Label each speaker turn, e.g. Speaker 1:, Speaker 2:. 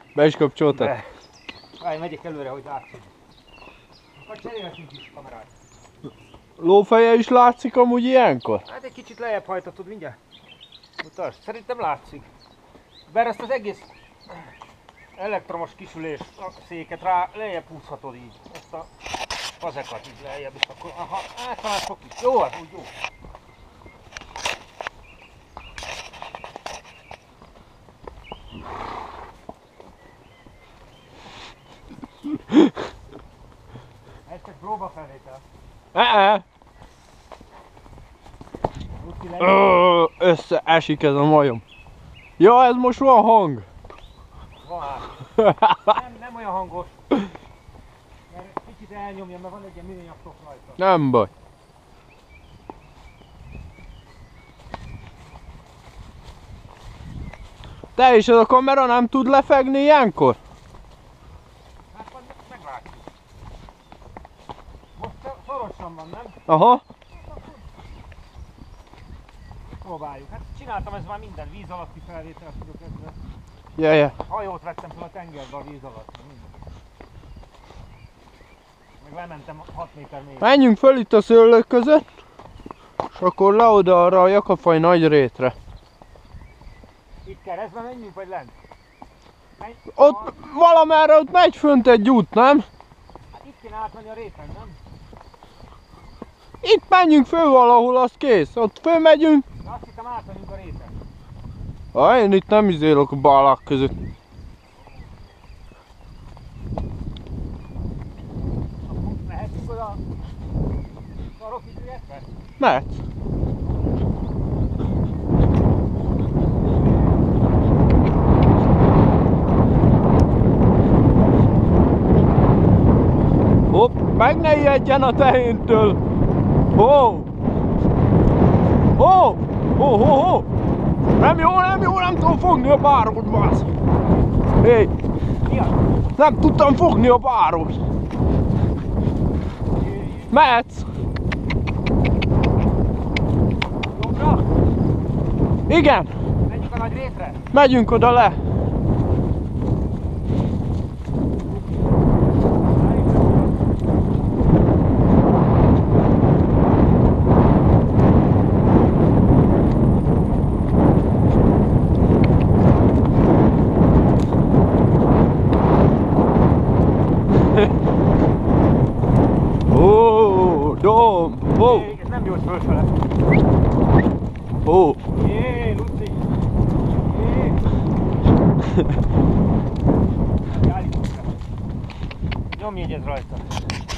Speaker 1: Be is kapcsoltad?
Speaker 2: Be. Várj, megyek előre, hogy látszik. Akkor cserélhetünk is kamerát.
Speaker 1: Lófeje is látszik amúgy ilyenkor?
Speaker 2: Hát egy kicsit lejjebb hajtatod mindjárt. Mutasd, szerintem látszik. Bár ezt az egész elektromos kisülés széket rá lejjebb húzhatod így. Ezt a fazekat így lejjebb, és akkor aha, hát már sok is. Jó, az úgy jó. Ez csak próbafelvétel.
Speaker 1: Összeesik ez a majom. Ja, ez most van hang.
Speaker 2: Van. Nem olyan hangos. Mert kicsit elnyomja, mert van egy ilyen műanyag sok rajta.
Speaker 1: Nem baj. Te is, ez a kamera nem tud lefegni ilyenkor?
Speaker 2: Hát meglátjuk. Most szorosan van, nem?
Speaker 1: Aha.
Speaker 2: Próbáljuk. Hát csináltam ez már minden víz alatti felvételt tudok ezzel.
Speaker 1: Jaj.
Speaker 2: Hajót vettem fel a tengerbe a víz alatt. Meg lementem 6 méter mélyre.
Speaker 1: Menjünk föl itt a szőlők között, és akkor le oda arra a Jakabfaj nagy rétre.
Speaker 2: Itt keresztbe menjünk, vagy lent?
Speaker 1: Ott valamerre ott megy fönt egy út, nem?
Speaker 2: Hát itt kéne átmenni a réten, nem?
Speaker 1: Itt menjünk föl valahol, az kész. Ott fölmegyünk.
Speaker 2: De azt hittem átmenjünk a réten.
Speaker 1: Én itt nem izélok a bálák között.
Speaker 2: Mehetünk oda a rokitliekbe?
Speaker 1: Mehetsz. Hopp, meg ne ijedjen a tehéntől! Hó! Hó! Hó, hó, hó! Nem jó, nem tudom fogni a bárót, basz! Hé! Nem tudtam fogni a bárót! Mehetsz!
Speaker 2: Jobbra?
Speaker 1: Igen!
Speaker 2: Menjünk a nagy rétre?
Speaker 1: Megyünk oda le! Dom! Ó!
Speaker 2: Ez nem jó, hogy fölfele.
Speaker 1: Ó!
Speaker 2: Jé, Luci! Jé! Nyomj egyet rajta.